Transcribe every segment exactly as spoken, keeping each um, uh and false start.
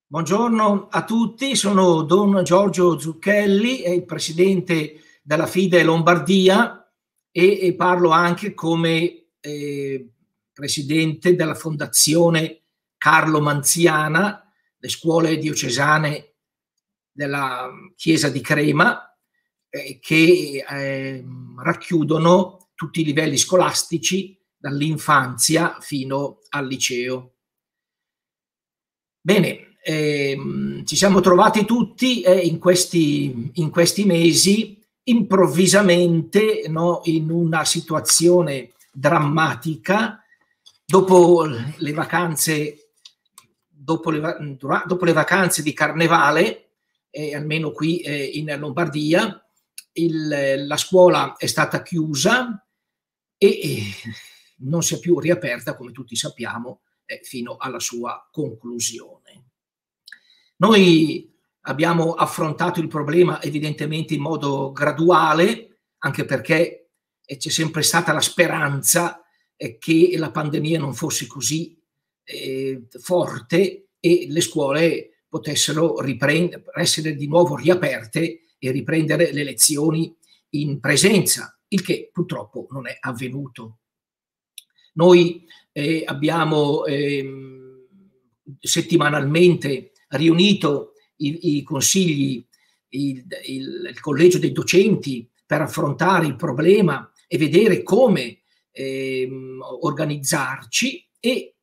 Buongiorno a tutti, sono Don Giorgio Zucchelli, è il presidente della FIDE Lombardia e, e parlo anche come eh, presidente della Fondazione Carlo Manziana, le scuole diocesane della Chiesa di Crema, eh, che eh, racchiudono tutti i livelli scolastici dall'infanzia fino al liceo. Bene. Eh, ci siamo trovati tutti eh, in, questi, in questi mesi improvvisamente, no, in una situazione drammatica dopo le vacanze, dopo le, dopo le vacanze di Carnevale, eh, almeno qui eh, in Lombardia, il, la scuola è stata chiusa e, e non si è più riaperta, come tutti sappiamo, eh, fino alla sua conclusione. Noi abbiamo affrontato il problema evidentemente in modo graduale, anche perché c'è sempre stata la speranza che la pandemia non fosse così eh, forte e le scuole potessero riprendere, essere di nuovo riaperte e riprendere le lezioni in presenza, il che purtroppo non è avvenuto. Noi eh, abbiamo eh, settimanalmente riunito i, i consigli, il, il, il collegio dei docenti per affrontare il problema e vedere come eh, organizzarci, e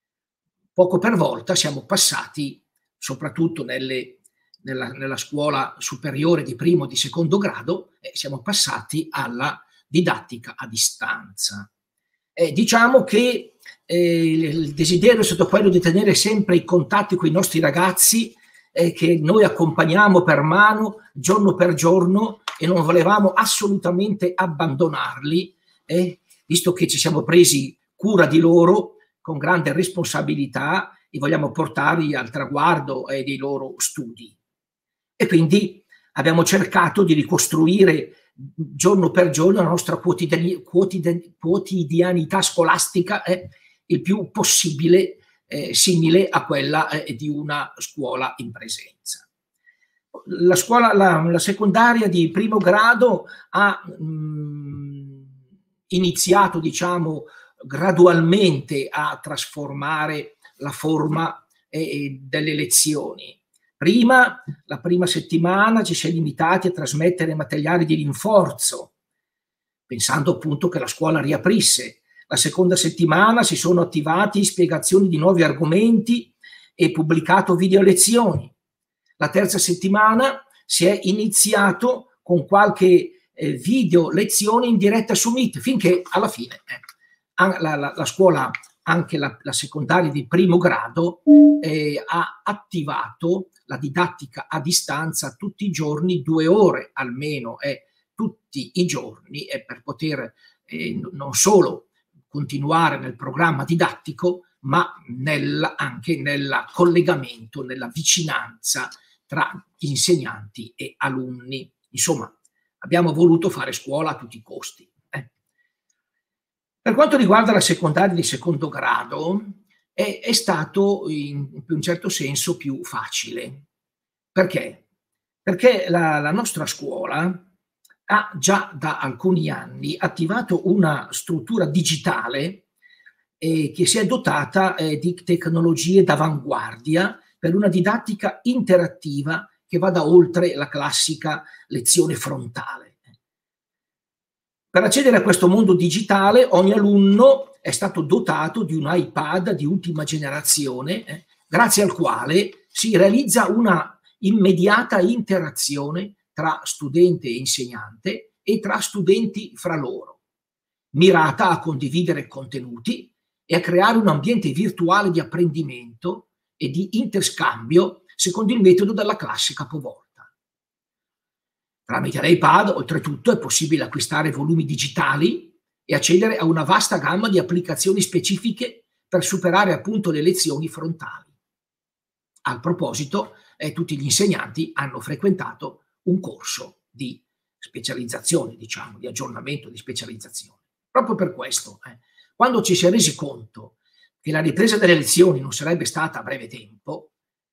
poco per volta siamo passati, soprattutto nelle, nella, nella scuola superiore di primo e di secondo grado, eh, siamo passati alla didattica a distanza. Eh, diciamo che eh, il desiderio è stato quello di tenere sempre i contatti con i nostri ragazzi eh, che noi accompagniamo per mano giorno per giorno, e non volevamo assolutamente abbandonarli, eh, visto che ci siamo presi cura di loro con grande responsabilità e vogliamo portarli al traguardo eh, dei loro studi. E quindi abbiamo cercato di ricostruire giorno per giorno la nostra quotidiani, quotidian, quotidianità scolastica eh, il più possibile eh, simile a quella eh, di una scuola in presenza. La scuola, la, la secondaria di primo grado ha mh, iniziato, diciamo, gradualmente a trasformare la forma eh, delle lezioni. Prima, la prima settimana, ci si è limitati a trasmettere materiali di rinforzo, pensando appunto che la scuola riaprisse. La seconda settimana si sono attivati spiegazioni di nuovi argomenti e pubblicato video lezioni. La terza settimana si è iniziato con qualche eh, video lezione in diretta su Meet, finché alla fine eh, la, la, la scuola, anche la, la secondaria di primo grado, eh, ha attivato la didattica a distanza tutti i giorni, due ore almeno, eh, tutti i giorni, eh, per poter eh, non solo continuare nel programma didattico, ma nel, anche nel collegamento, nella vicinanza tra insegnanti e alunni. Insomma, abbiamo voluto fare scuola a tutti i costi. Eh. Per quanto riguarda la secondaria di secondo grado, è, è stato in, in un certo senso più facile. Perché? Perché la, la nostra scuola ha già da alcuni anni attivato una struttura digitale eh, che si è dotata eh, di tecnologie d'avanguardia per una didattica interattiva che vada oltre la classica lezione frontale. Per accedere a questo mondo digitale, ogni alunno è stato dotato di un iPad di ultima generazione, eh, grazie al quale si realizza una immediata interazione tra studente e insegnante e tra studenti fra loro, mirata a condividere contenuti e a creare un ambiente virtuale di apprendimento e di interscambio secondo il metodo della classe capovolta. Tramite l'iPad, oltretutto, è possibile acquistare volumi digitali e accedere a una vasta gamma di applicazioni specifiche per superare appunto le lezioni frontali. A proposito, eh, tutti gli insegnanti hanno frequentato un corso di specializzazione, diciamo, di aggiornamento, di specializzazione. Proprio per questo, eh, quando ci si è resi conto che la ripresa delle lezioni non sarebbe stata a breve tempo,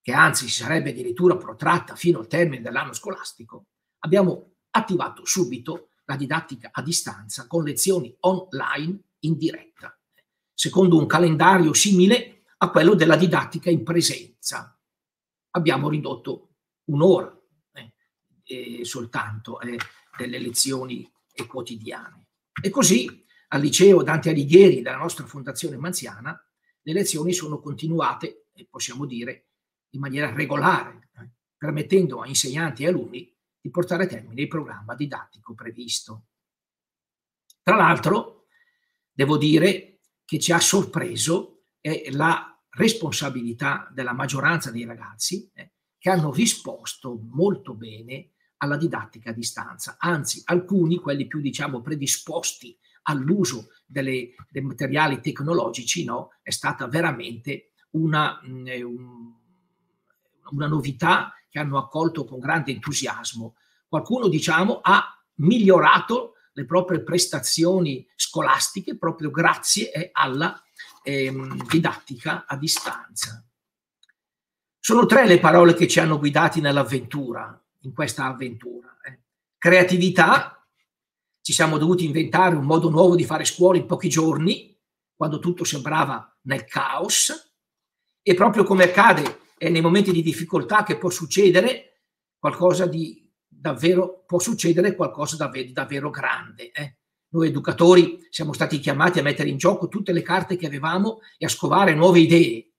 che anzi si sarebbe addirittura protratta fino al termine dell'anno scolastico, abbiamo attivato subito la didattica a distanza con lezioni online in diretta, secondo un calendario simile a quello della didattica in presenza. Abbiamo ridotto un'ora eh, eh, soltanto eh, delle lezioni eh, quotidiane. E così al liceo Dante Alighieri della nostra Fondazione Manziana le lezioni sono continuate, e possiamo dire, in maniera regolare, eh, permettendo a insegnanti e alunni di portare a termine il programma didattico previsto. Tra l'altro, devo dire che ci ha sorpreso eh, la responsabilità della maggioranza dei ragazzi eh, che hanno risposto molto bene alla didattica a distanza, anzi alcuni, quelli più diciamo predisposti all'uso dei materiali tecnologici, no, è stata veramente una, mh, un, una novità che hanno accolto con grande entusiasmo. Qualcuno, diciamo, ha migliorato le proprie prestazioni scolastiche proprio grazie eh, alla ehm, didattica a distanza. Sono tre le parole che ci hanno guidati nell'avventura, in questa avventura. Eh. Creatività, ci siamo dovuti inventare un modo nuovo di fare scuola in pochi giorni, quando tutto sembrava nel caos, e proprio come accade eh, nei momenti di difficoltà che può succedere qualcosa di davvero, può succedere qualcosa davvero, davvero grande. Eh. Noi educatori siamo stati chiamati a mettere in gioco tutte le carte che avevamo e a scovare nuove idee,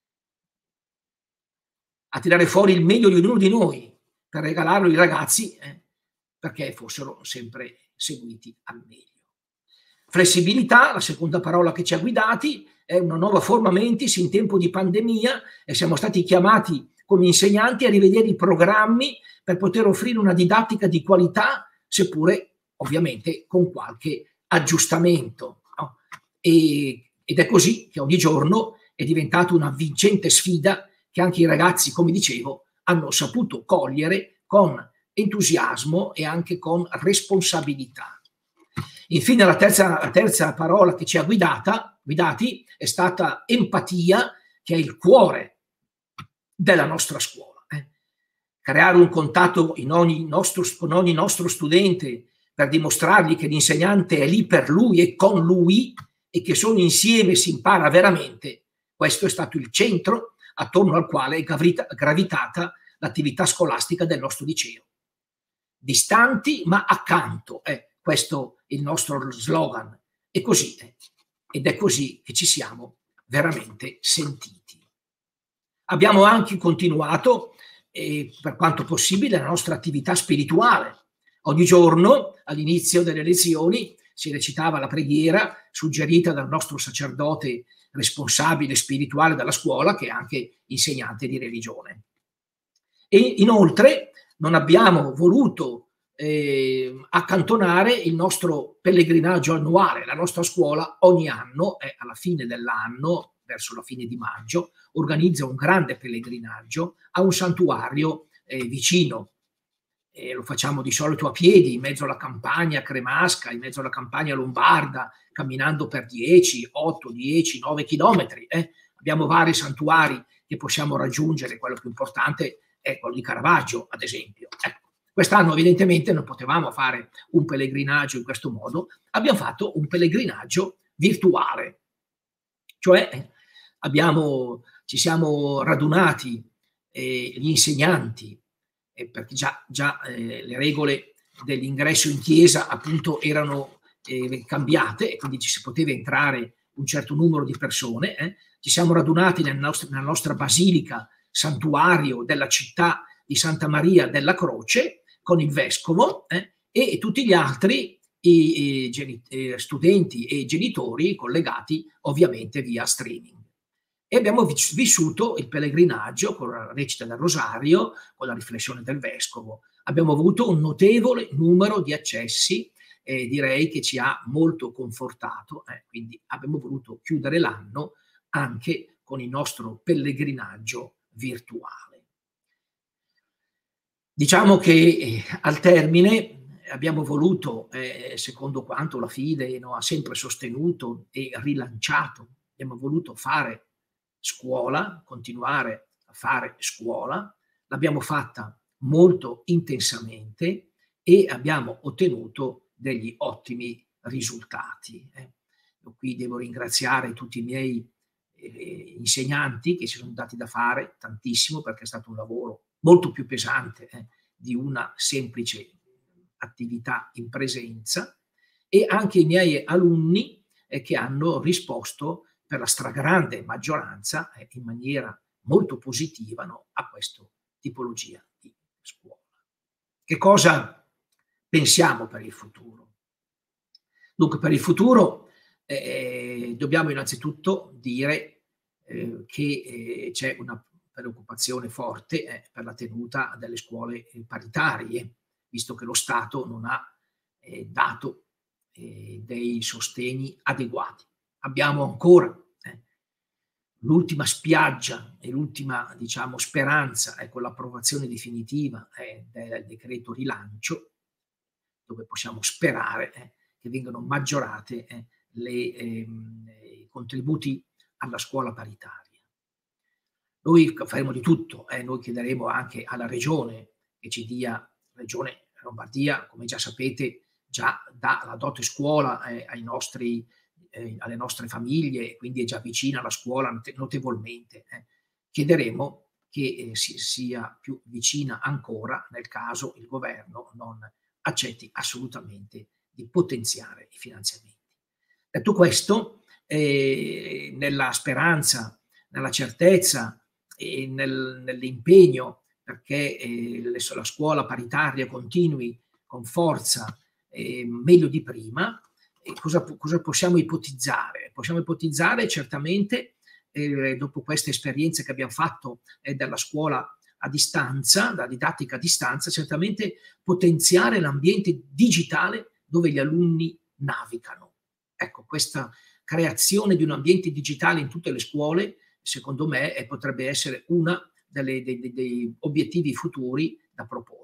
a tirare fuori il meglio di ognuno di noi per regalarlo ai ragazzi eh, perché fossero sempre seguiti al meglio. Flessibilità, la seconda parola che ci ha guidati, è una nuova forma mentis in tempo di pandemia e siamo stati chiamati come insegnanti a rivedere i programmi per poter offrire una didattica di qualità, seppure ovviamente con qualche aggiustamento. No? E, ed è così che ogni giorno è diventata una vincente sfida che anche i ragazzi, come dicevo, hanno saputo cogliere con entusiasmo e anche con responsabilità. Infine la terza, la terza parola che ci ha guidata, guidati è stata empatia, che è il cuore della nostra scuola. Eh. Creare un contatto in ogni nostro, con ogni nostro studente per dimostrargli che l'insegnante è lì per lui e con lui e che solo insieme si impara veramente. Questo è stato il centro attorno al quale è gravitata l'attività scolastica del nostro liceo. Distanti ma accanto, eh, questo è il nostro slogan. E così è. Ed è così che ci siamo veramente sentiti. Abbiamo anche continuato, eh, per quanto possibile, la nostra attività spirituale. Ogni giorno, all'inizio delle lezioni, si recitava la preghiera suggerita dal nostro sacerdote responsabile spirituale della scuola, che è anche insegnante di religione. E inoltre non abbiamo voluto eh, accantonare il nostro pellegrinaggio annuale. La nostra scuola ogni anno, eh, alla fine dell'anno, verso la fine di maggio, organizza un grande pellegrinaggio a un santuario eh, vicino. E lo facciamo di solito a piedi, in mezzo alla campagna cremasca, in mezzo alla campagna lombarda, camminando per dieci, otto, dieci, nove chilometri. Eh. Abbiamo vari santuari che possiamo raggiungere, quello più importante è quello di Caravaggio, ad esempio. Ecco. Quest'anno evidentemente non potevamo fare un pellegrinaggio in questo modo, abbiamo fatto un pellegrinaggio virtuale, cioè eh, abbiamo, ci siamo radunati eh, gli insegnanti, eh, perché già, già eh, le regole dell'ingresso in chiesa appunto erano eh, cambiate e quindi ci si poteva entrare un certo numero di persone, eh. Ci siamo radunati nel nostro, nella nostra basilica santuario della città di Santa Maria della Croce con il vescovo eh, e tutti gli altri i, i, i studenti e genitori collegati ovviamente via streaming. E abbiamo vissuto il pellegrinaggio con la recita del rosario, con la riflessione del vescovo. Abbiamo avuto un notevole numero di accessi e direi che ci ha molto confortato, eh, quindi abbiamo voluto chiudere l'anno anche con il nostro pellegrinaggio virtuale. Diciamo che eh, al termine abbiamo voluto, eh, secondo quanto la Fide no, ha sempre sostenuto e rilanciato, abbiamo voluto fare scuola, continuare fare scuola, l'abbiamo fatta molto intensamente e abbiamo ottenuto degli ottimi risultati. Eh. Qui devo ringraziare tutti i miei eh, insegnanti che si sono dati da fare tantissimo, perché è stato un lavoro molto più pesante eh, di una semplice attività in presenza, e anche i miei alunni eh, che hanno risposto per la stragrande maggioranza eh, in maniera molto positiva, no, a questa tipologia di scuola. Che cosa pensiamo per il futuro? Dunque, per il futuro eh, dobbiamo innanzitutto dire eh, che eh, c'è una preoccupazione forte eh, per la tenuta delle scuole eh, paritarie, visto che lo Stato non ha eh, dato eh, dei sostegni adeguati. Abbiamo ancora eh, l'ultima spiaggia e l'ultima, diciamo, speranza è con l'approvazione definitiva eh, del decreto rilancio, dove possiamo sperare eh, che vengano maggiorate eh, le, ehm, i contributi alla scuola paritaria. Noi faremo di tutto, eh, noi chiederemo anche alla Regione che ci dia, Regione Lombardia, come già sapete, già dà la dote scuola eh, ai nostri, eh, alle nostre famiglie, quindi è già vicina alla scuola notevolmente. Eh. Chiederemo che eh, si, sia più vicina ancora nel caso il governo non accetti assolutamente di potenziare i finanziamenti. Detto questo, eh, nella speranza, nella certezza e nel, nell'impegno perché eh, la scuola paritaria continui con forza eh, meglio di prima, eh, cosa, cosa possiamo ipotizzare? Possiamo ipotizzare certamente, eh, dopo queste esperienze che abbiamo fatto eh, della scuola a distanza, da didattica a distanza, certamente potenziare l'ambiente digitale dove gli alunni navigano. Ecco, questa creazione di un ambiente digitale in tutte le scuole, secondo me, eh, potrebbe essere uno dei, dei, dei obiettivi futuri da proporre.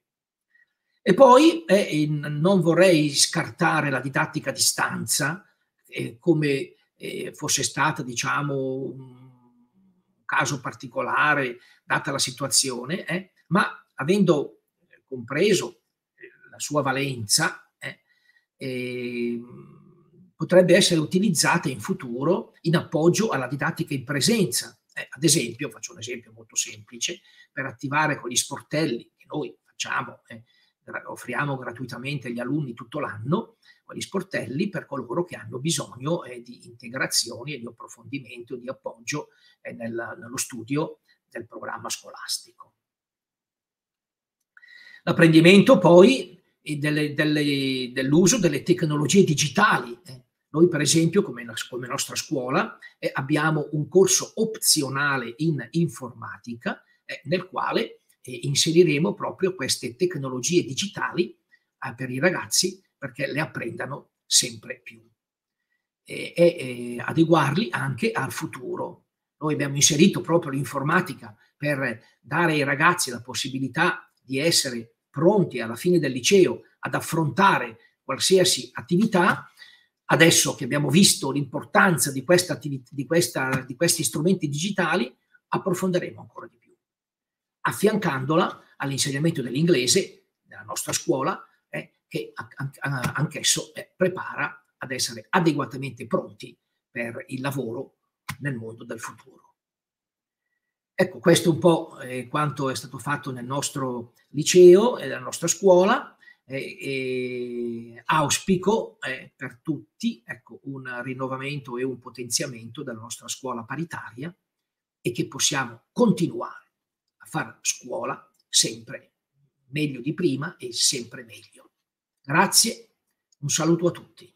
E poi eh, non vorrei scartare la didattica a distanza eh, come eh, fosse stata, diciamo, un caso particolare, data la situazione, eh, ma avendo compreso la sua valenza, eh, eh, potrebbe essere utilizzata in futuro in appoggio alla didattica in presenza. Eh, ad esempio, faccio un esempio molto semplice, per attivare con gli sportelli che noi facciamo, eh, offriamo gratuitamente agli alunni tutto l'anno, quegli sportelli per coloro che hanno bisogno eh, di integrazioni e di approfondimento, di appoggio eh, nel, nello studio del programma scolastico. L'apprendimento poi dell'uso delle tecnologie digitali. Eh. Noi per esempio, come, come nostra scuola, eh, abbiamo un corso opzionale in informatica eh, nel quale eh, inseriremo proprio queste tecnologie digitali eh, per i ragazzi perché le apprendano sempre più e, e, e adeguarli anche al futuro. Noi abbiamo inserito proprio l'informatica per dare ai ragazzi la possibilità di essere pronti alla fine del liceo ad affrontare qualsiasi attività. Adesso che abbiamo visto l'importanza di, questa di, questa, di questi strumenti digitali, approfondiremo ancora di più, affiancandola all'insegnamento dell'inglese nella nostra scuola, eh, che anch'esso eh, prepara ad essere adeguatamente pronti per il lavoro nel mondo del futuro. Ecco, questo è un po' eh, quanto è stato fatto nel nostro liceo e nella nostra scuola. Eh, eh, auspico eh, per tutti ecco, un rinnovamento e un potenziamento della nostra scuola paritaria e che possiamo continuare a fare scuola sempre meglio di prima e sempre meglio. Grazie, un saluto a tutti.